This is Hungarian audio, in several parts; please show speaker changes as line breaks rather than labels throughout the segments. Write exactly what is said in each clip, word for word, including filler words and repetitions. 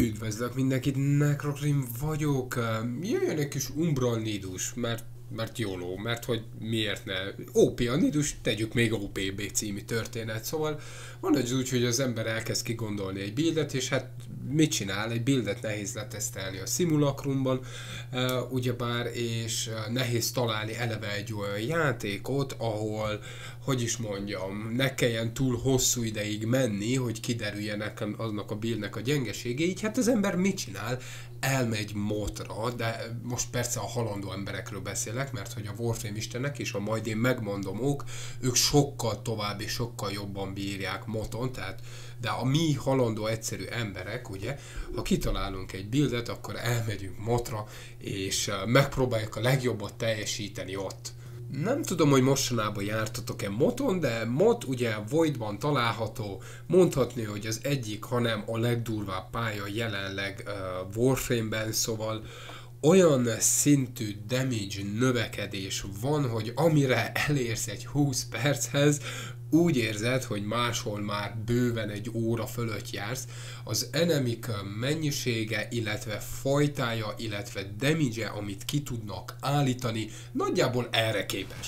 Üdvözlök mindenkit, Necrokrim vagyok. Jöjjön egy kis Umbral Nidus, mert, mert jóló, mert hogy miért ne. ó pé a Nidus, tegyük még ó pé bé című történet. Szóval van egy úgy, hogy az ember elkezd kigondolni egy buildet, és hát mit csinál? Egy buildet nehéz letesztelni a Simulakrumban, uh, ugyebár, és uh, nehéz találni eleve egy olyan játékot, ahol, hogy is mondjam, ne kelljen túl hosszú ideig menni, hogy kiderüljenek aznak a buildnek a gyengeségei. Így hát az ember mit csinál? Elmegy modra, de most persze a halandó emberekről beszélek, mert hogy a Warframe istenek, és ha majd én megmondom ők, ők sokkal tovább és sokkal jobban bírják moton, tehát, de a mi halandó egyszerű emberek, ugye, ha kitalálunk egy buildet, akkor elmegyünk motra, és megpróbáljuk a legjobbat teljesíteni ott. Nem tudom, hogy mostanában jártatok-e moton, de mod ugye Voidban található, mondhatni, hogy az egyik, hanem a legdurvább pálya jelenleg uh, Warframe-ben, szóval olyan szintű damage növekedés van, hogy amire elérsz egy húsz perchez, úgy érzed, hogy máshol már bőven egy óra fölött jársz. Az enemik mennyisége, illetve fajtája, illetve damage-e, amit ki tudnak állítani, nagyjából erre képes.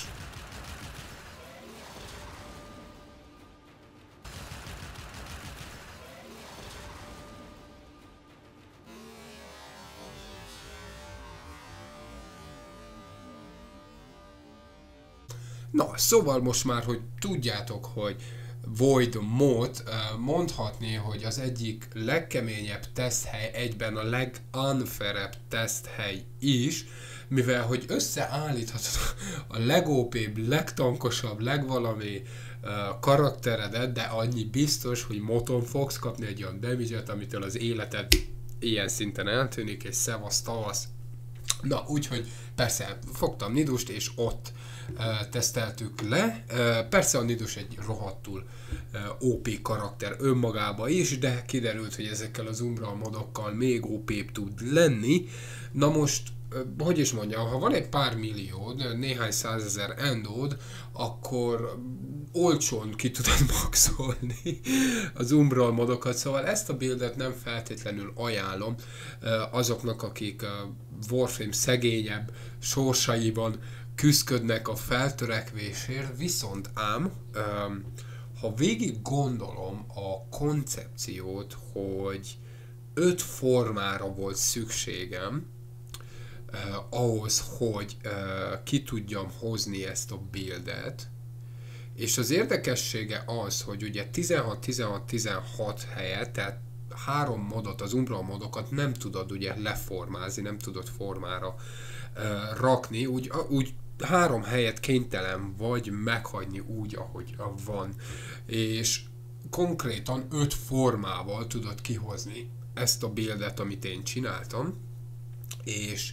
Na, szóval most már, hogy tudjátok, hogy Void mod, mondhatni, hogy az egyik legkeményebb teszthely, egyben a legunfairebb teszthely is, mivel hogy összeállíthatod a legó pébb, legtankosabb, legvalami uh, karakteredet, de annyi biztos, hogy moton fogsz kapni egy olyan damage-et, amitől az életed ilyen szinten eltűnik, és szevasz tavasz. Na, úgyhogy persze fogtam Nidust, és ott uh, teszteltük le. Uh, persze a Nidus egy rohadtul uh, ó pé karakter önmagába is, de kiderült, hogy ezekkel az Umbral modokkal még ó pébb tud lenni. Na most, uh, hogy is mondjam, ha van egy pár milliód, néhány százezer endód, akkor olcsón ki tudod maxolni az Umbral modokat, szóval ezt a buildet nem feltétlenül ajánlom uh, azoknak, akik uh, Warframe szegényebb sorsaiban küszködnek a feltörekvésért, viszont ám, um, ha végig gondolom a koncepciót, hogy öt formára volt szükségem uh, ahhoz, hogy uh, ki tudjam hozni ezt a buildet, és az érdekessége az, hogy ugye tizenhat tizenhat tizenhat helyet, tehát három modot, az Umbral modokat nem tudod ugye leformázni, nem tudod formára uh, rakni, úgy, úgy három helyet kénytelen vagy meghagyni úgy, ahogy van. És konkrétan öt formával tudod kihozni ezt a buildet, amit én csináltam, és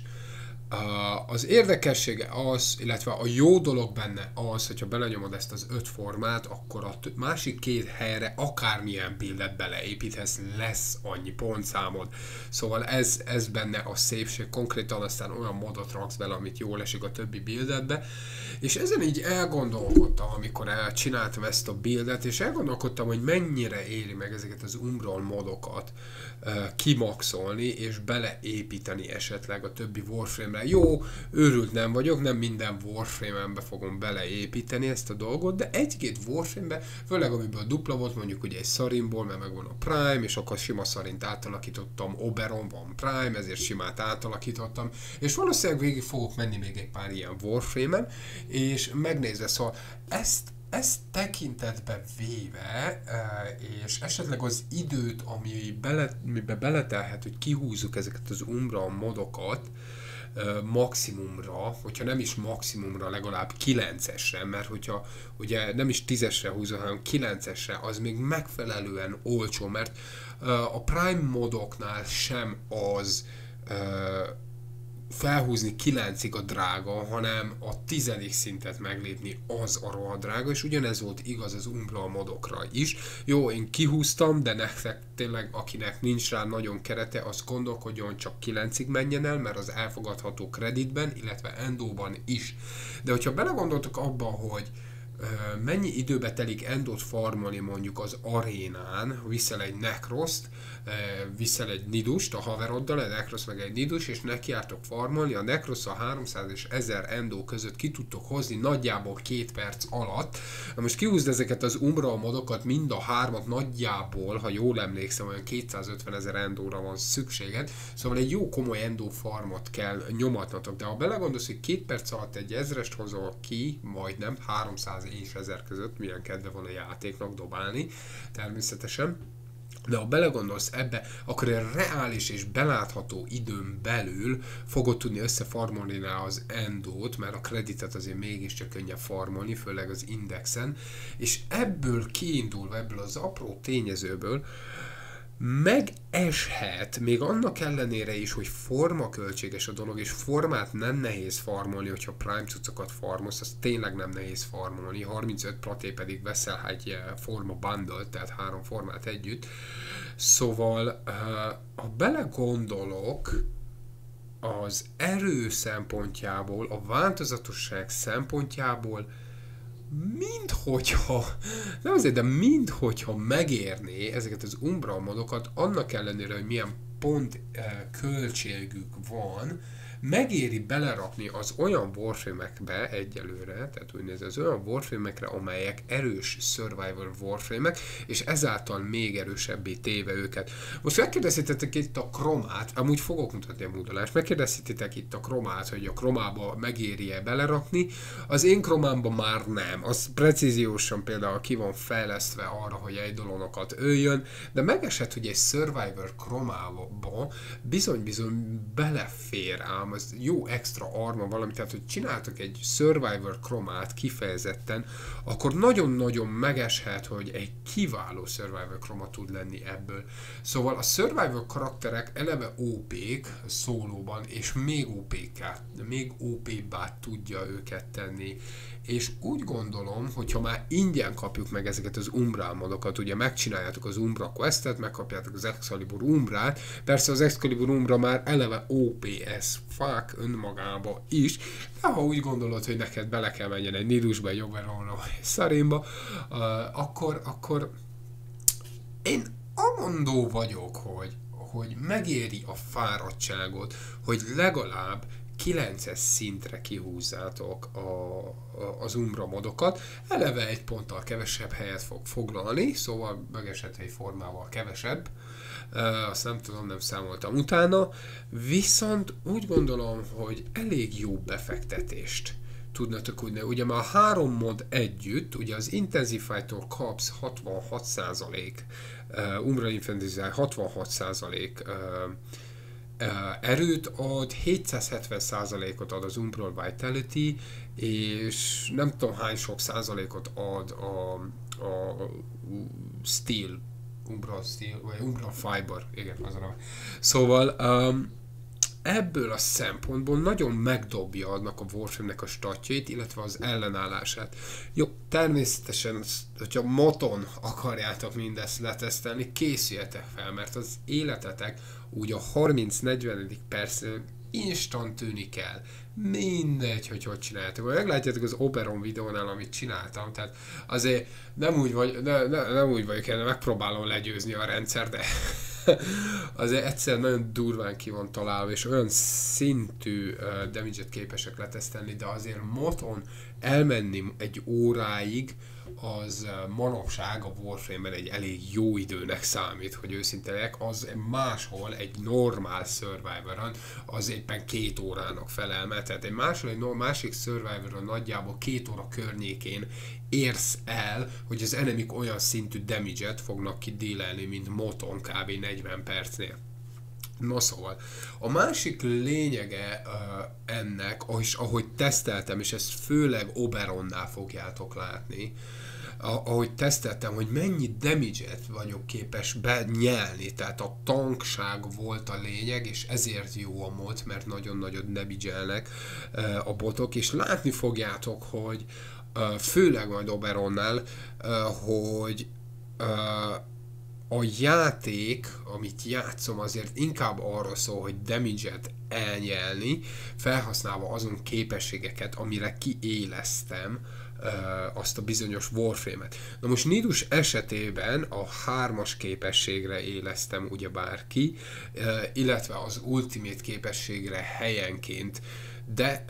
Uh, az érdekessége az, illetve a jó dolog benne az, hogyha belenyomod ezt az öt formát, akkor a másik két helyre akármilyen buildet beleépíthetsz, lesz annyi pontszámod. Szóval ez, ez benne a szépség, konkrétan aztán olyan modot raksz bele, amit jól esik a többi buildetbe. És ezen így elgondolkodtam, amikor csináltam ezt a buildet, és elgondolkodtam, hogy mennyire éri meg ezeket az Umbral modokat uh, kimaxolni, és beleépíteni esetleg a többi Warframe-re. Jó, őrült nem vagyok, nem minden Warframe-embe fogom beleépíteni ezt a dolgot, de egy-két Warframe-be, főleg amiből dupla volt, mondjuk ugye egy Sarinból, mert megvan a Prime, és akkor sima Sarint átalakítottam, Oberon van Prime, ezért simát átalakítottam, és valószínűleg végig fogok menni még egy pár ilyen Warframe-en, és megnézve, szóval ezt Ezt tekintetbe véve, és esetleg az időt, ami bele, amiben beletelhet, hogy kihúzzuk ezeket az Umbral modokat maximumra, hogyha nem is maximumra, legalább kilencesre, mert hogyha ugye nem is tízesre húzom, hanem kilencesre, az még megfelelően olcsó, mert a Prime modoknál sem az felhúzni kilencig a drága, hanem a tizedik szintet meglépni az a rohadt drága, és ugyanez volt igaz az Umbral modokra is. Jó, én kihúztam, de nektek tényleg, akinek nincs rá nagyon kerete, az gondolkodjon, csak kilencig menjen el, mert az elfogadható kreditben, illetve endóban is. De hogyha belegondoltok abba, hogy mennyi időbe telik endot farmolni mondjuk az arénán, viszel egy Necroszt, viszel egy Nidust a haveroddal, egy Necrosz meg egy Nidus, és nekiártok farmolni, a Necrosz a háromszáz és ezer endó között ki tudtok hozni nagyjából két perc alatt. Na most kihúzd ezeket az Umbral modokat, mind a hármat nagyjából, ha jól emlékszem, olyan kétszázötven ezer endóra van szükséged, szóval egy jó komoly endó farmot kell nyomatnatok, de ha belegondolsz, hogy két perc alatt egy ezrest hozol ki, majdnem háromszáz és ezer között, milyen kedve van a játéknak dobálni, természetesen. De ha belegondolsz ebbe, akkor egy reális és belátható időn belül fogod tudni összefarmolni rá az endót, mert a kreditet azért mégiscsak könnyebb farmolni, főleg az indexen, és ebből kiindulva, ebből az apró tényezőből megeshet, még annak ellenére is, hogy formaköltséges a dolog, és formát nem nehéz farmolni, hogyha Prime cuccokat farmolsz, az tényleg nem nehéz farmolni, harmincöt platé pedig veszel egy forma bundle, tehát három formát együtt. Szóval, ha belegondolok, az erő szempontjából, a változatosság szempontjából, mindhogyha, nem azért, de mindhogyha megérné ezeket az Umbral modokat, annak ellenére, hogy milyen pont e, költségük van, megéri belerakni az olyan Warframe-ekbe egyelőre, tehát úgy néz, az olyan Warframe-ekre, amelyek erős Survivor Warframe-ek, és ezáltal még erősebbé téve őket. Most megkérdeztétek itt a Chromát, amúgy fogok mutatni a módolást, megkérdeztétek itt a Chromát, hogy a Chromába megéri-e belerakni, az én Chromámba már nem, az precíziósan például ki van fejlesztve arra, hogy egy dolonokat öljön, de megesett, hogy egy Survivor Chromába bizony-bizony belefér ám, az jó extra arma valami, tehát hogy csináltak egy Survivor Chromát kifejezetten, akkor nagyon-nagyon megeshet, hogy egy kiváló Survivor Chroma tud lenni ebből. Szóval a Survivor karakterek eleve ó pék szólóban, és még ó pék-át, még ó pé-bá tudja őket tenni. És úgy gondolom, hogy ha már ingyen kapjuk meg ezeket az Umbral modokat, ugye megcsináljátok az Umbra questet, megkapjátok az Excalibur Umbrát, persze az Excalibur Umbra már eleve ó pé es fuck önmagába is, de ha úgy gondolod, hogy neked bele kell menjen egy Nidusba, egy Oberonra, vagy egy Sarénba, uh, akkor, akkor én amondó vagyok, hogy, hogy megéri a fáradtságot, hogy legalább kilences szintre kihúzzátok a, a, az Umbra modokat, eleve egy ponttal kevesebb helyet fog foglalni, szóval megesett egy formával kevesebb, uh, azt nem tudom, nem számoltam utána, viszont úgy gondolom, hogy elég jó befektetést tudnatok úgy, ugye már a három mod együtt, ugye az Intensify-tól kapsz hatvanhat százalék, uh, Umbra Intensify hatvanhat százalék uh, Uh, erőt ad, hétszázhetven százalékot ad az Umbral Vitality, és nem tudom hány sok százalékot ad a, a Steel, Umbral Steel, vagy Umbral Fiber, igen, az a. Szóval um, ebből a szempontból nagyon megdobja annak a Warframe-nek a statjait, illetve az ellenállását. Jó, természetesen, hogyha moton akarjátok mindezt letesztelni, készüljetek fel, mert az életetek úgy a harminc-negyven percnél instant tűnik el. Mindegy, hogy hogy csináljátok. Meglátjátok az Oberon videónál, amit csináltam, tehát azért nem úgy, vagy, ne, ne, nem úgy vagyok, én megpróbálom legyőzni a rendszer, de azért egyszer nagyon durván ki van találva, és olyan szintű uh, damage-et képesek letesztelni, de azért moton elmenni egy óráig, az manapság a Warframe-ben egy elég jó időnek számít, hogy őszinte legyek, az máshol egy normál Survivoron az éppen két órának felel, mert tehát egy máshol, egy másik Survivoron nagyjából két óra környékén érsz el, hogy az enemik olyan szintű damage-et fognak kidílelni, mint moton kb. negyven percnél. No szóval, a másik lényege uh, ennek, és ahogy teszteltem, és ezt főleg Oberonnál fogjátok látni, ahogy teszteltem, hogy mennyi damage-et vagyok képes benyelni, tehát a tankság volt a lényeg, és ezért jó a mod, mert nagyon-nagyon damage-elnek uh, a botok, és látni fogjátok, hogy uh, főleg majd Oberonnál, uh, hogy uh, a játék, amit játszom, azért inkább arra szól, hogy damage-et elnyelni, felhasználva azon képességeket, amire kiéleztem azt a bizonyos Warframe-et. Na most Nidus esetében a hármas képességre éleztem ugyebár ki, illetve az Ultimate képességre helyenként, de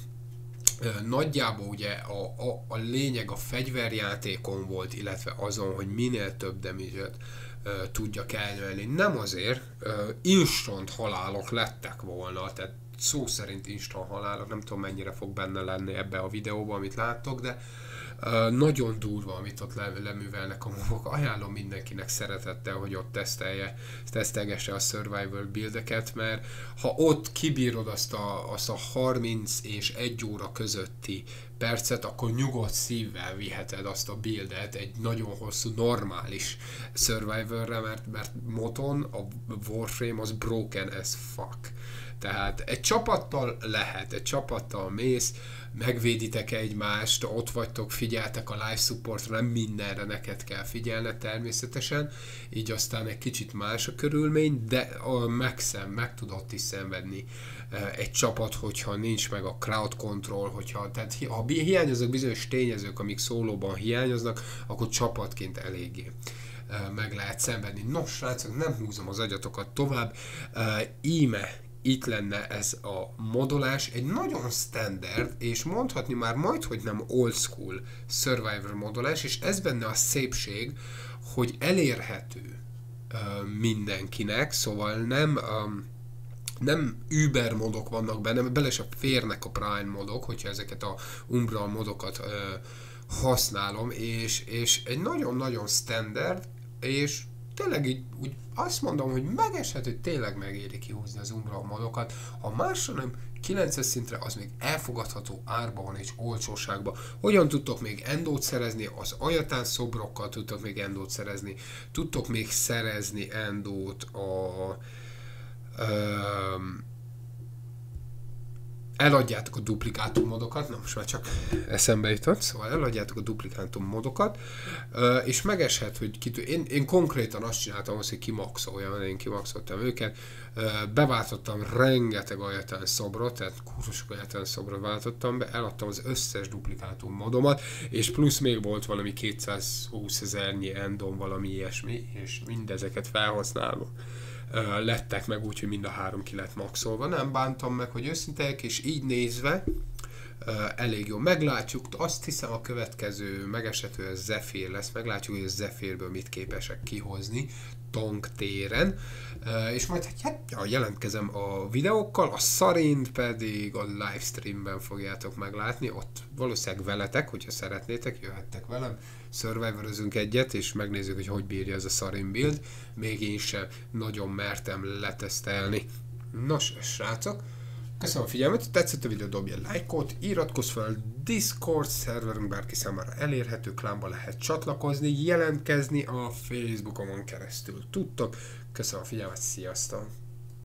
nagyjából ugye a, a, a lényeg a fegyverjátékon volt, illetve azon, hogy minél több damage-et uh, tudjak elnyelni. Nem azért uh, instant halálok lettek volna, tehát szó szerint instant halálok, nem tudom mennyire fog benne lenni ebbe a videóban, amit láttok, de uh, nagyon durva, amit ott le, leművelnek a mobok. Ajánlom mindenkinek szeretettel, hogy ott tesztelje, tesztelgesse a survival buildeket, mert ha ott kibírod azt a, azt a harminc és egy óra közötti percet, akkor nyugodt szívvel viheted azt a buildet egy nagyon hosszú, normális survivalre, mert, mert moton a Warframe az broken as fuck. Tehát egy csapattal lehet, egy csapattal mész, megvéditek egymást, ott vagytok, figyeltek a live supportra, nem mindenre neked kell figyelned természetesen, így aztán egy kicsit más a körülmény, de a megszem, meg tudod is szenvedni egy csapat, hogyha nincs meg a crowd control, hogyha, tehát ha hiányoznak bizonyos tényezők, amik szólóban hiányoznak, akkor csapatként eléggé meg lehet szenvedni. Nos, srácok, nem húzom az agyatokat tovább, íme itt lenne ez a modolás, egy nagyon standard, és mondhatni már majd, hogy nem old school survivor modolás, és ez benne a szépség, hogy elérhető uh, mindenkinek, szóval nem, um, nem Uber modok vannak benne, bele se férnek a Prime modok, hogyha ezeket a Umbral modokat uh, használom, és, és egy nagyon-nagyon standard, és tényleg így úgy azt mondom, hogy megeshet, hogy tényleg megéri kihúzni az Umbral modokat. Ha másra nem, kilences szintre az még elfogadható árban van és olcsóságban. Hogyan tudtok még endót szerezni? Az Ajatán szobrokkal tudtok még endót szerezni. Tudtok még szerezni endót a... Um, eladjátok a duplikátum modokat, na most már csak eszembe jutott, szóval eladjátok a duplikátum modokat, és megeshet, hogy kitű... én, én konkrétan azt csináltam, hogy kimaxoljam, én kimaxoltam őket, beváltottam rengeteg Ajatán szobrot, tehát kurvosok Ajatán szobrot váltottam be, eladtam az összes duplikátum modomat, és plusz még volt valami kétszázhúszezernyi endom, valami ilyesmi, és mindezeket felhasználom. Uh, lettek meg úgy, hogy mind a három ki lett maxolva. Nem bántam meg, hogy őszintejek, és így nézve uh, elég jó. Meglátjuk, azt hiszem a következő megesető a Zephyr lesz, meglátjuk, hogy a Zephyrből mit képesek kihozni tank téren, uh, és majd hát, ja, jelentkezem a videókkal, a Sarint pedig a livestreamben fogjátok meglátni, ott valószínűleg veletek, hogyha szeretnétek, jöhettek velem, survivorozunk egyet, és megnézzük, hogy hogy bírja ez a Sarin build, még én sem nagyon mertem letesztelni. Nos, srácok, köszönöm a figyelmet, tetszett a videó, dobj egy lájkot, iratkozz fel, Discord szerverünk bárki számára elérhető, klánba lehet csatlakozni, jelentkezni a Facebookomon keresztül tudtok. Köszönöm a figyelmet, sziasztok!